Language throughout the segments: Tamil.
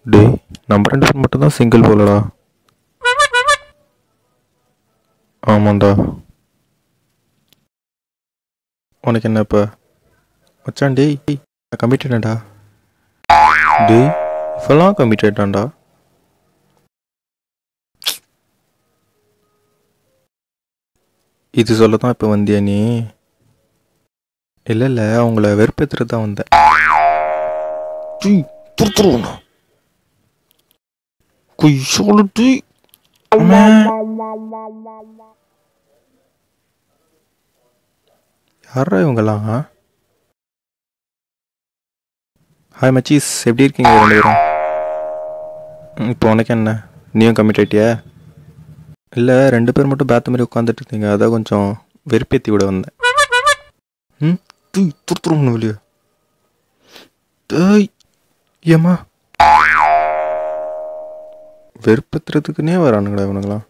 டேய் நம்ம 2 பேர் மட்டும் தான் சிங்கிள் போலடா. ஆமாண்டா. உனக்கு என்ன இப்போ மச்சான்? டேய் நான் கமிட்டடா. டேய் இப்பெல்லாம் கமிட்டடான்டா. இது சொல்ல தான் இப்போ வந்தியா நீ? இல்லை இல்லை, அவங்கள வெறுப்பேற்றுறது தான் வந்தேன். யாரா இவங்கெல்லாம்? ஹாய் மச்சீஸ், எப்படி இருக்கீங்க 2 பேரும்? இப்போ உனக்கு என்ன, நீயும் கமிட் ஆகிட்டியா? இல்லை 2 பேர் மட்டும் பேத்த மாதிரி உட்காந்துட்டு இருக்கீங்க, அதான் கொஞ்சம் வெறுப்பேற்றி விட வந்தேன். துருத்துரும்னு வெளியே. டேய் ஏம்மா வெறுப்பத்துறதுக்குன்னே வரானுங்களா இவனுங்களாம்?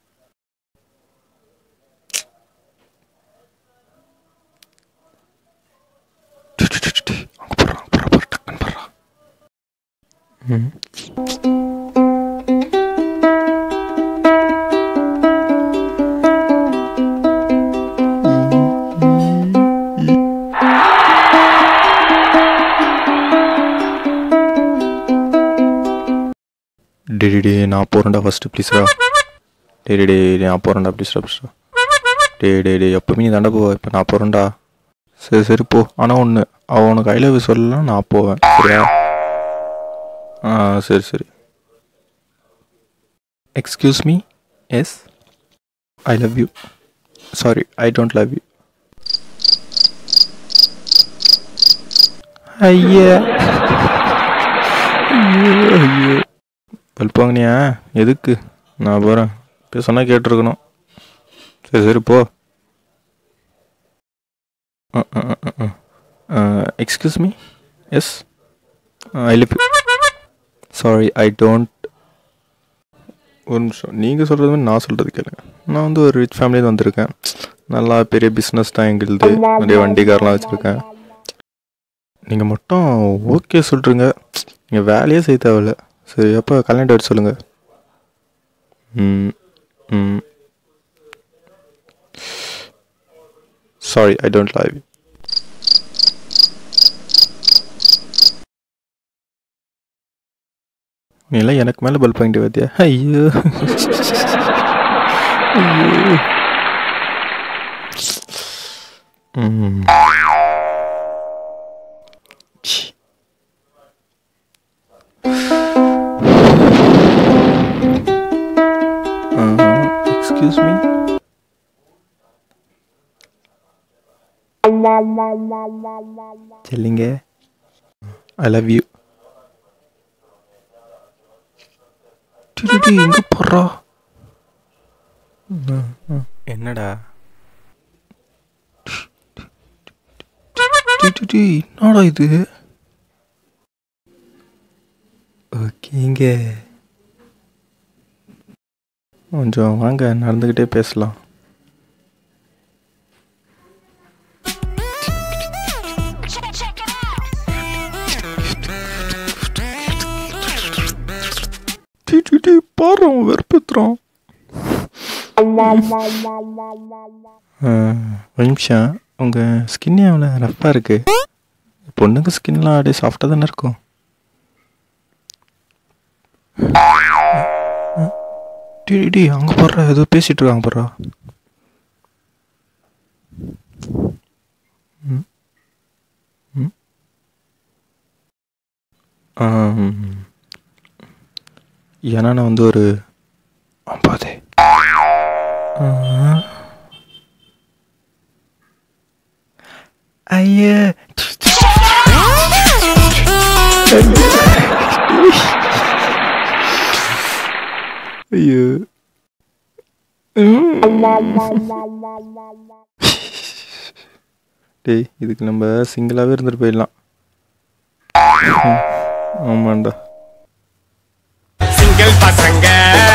டே நான் போகிறேன்டா ஃபஸ்ட்டு ப்ளீஸ்ரா. டே நான் போகிறேன்டா ப்ளீஸ்ரா. டே எப்பவுமே நீ தாண்டா போவ, இப்போ நான் போகிறேன்டா. சரி போ. ஆனால் ஒன்று, அவனுக்கு ஐ லவ் யூ சொல்லலாம், நான் போவேன் சரியா? சரி. Excuse me. Yes I love you. Sorry I don't love you. ஐயா ஐயோ பல்பாங்கனியா? எதுக்கு? நான் போகிறேன். இப்போ சொன்னால் கேட்டிருக்கணும். சரி போ. Excuse me. Yes I love you. Sorry I don't. ஒரு நிமிஷம், நீங்கள் சொல்கிறது மாதிரி நான் சொல்கிறது கேளுங்க. நான் வந்து ஒரு ரிச் ஃபேமிலியில் வந்திருக்கேன். நல்லா பெரிய பிஸ்னஸ் தான் எங்களுது, நிறைய வண்டி கார்லாம் வச்சுருக்கேன். நீங்கள் மட்டும் ஓகே சொல்கிறீங்க, நீங்கள் வேலையே செய்ய தேவையில்ல. சரி அப்போ கல்யாணம் டேட் சொல்லுங்கள். Sorry I don't love you. நீ எல்லாம் எனக்கு மேலே பல்ப் வாங்கிட்டு பார்த்தியா? ஐயோ எக்ஸ்கியூஸ் மீ. சொல்லுங்க. I love you. எங்க போறா? என்னடா என்னடா இது? ஓகேங்க, கொஞ்சம் வாங்க நடந்துக்கிட்டே பேசலாம். பாரு வெறுப்புத்துறோம். ஒரு நிமிஷம், உங்கள் ஸ்கின் எவ்வளோ ரஃப்பாக இருக்கு? பொண்ணுங்க ஸ்கின்லாம் அப்படியே சாஃப்டாக தானே இருக்கும். டி அங்கே போடுறா, ஏதோ பேசிகிட்டு இருக்காங்க போடுறா. ஏன்னா நான் வந்து ஒரு 50. ஐயா ஐயோ டேய், இதுக்கு நம்ம சிங்கிளாகவே இருந்துட்டு போயிடலாம். ஆமாண்டா, சிங்கிள் பசங்க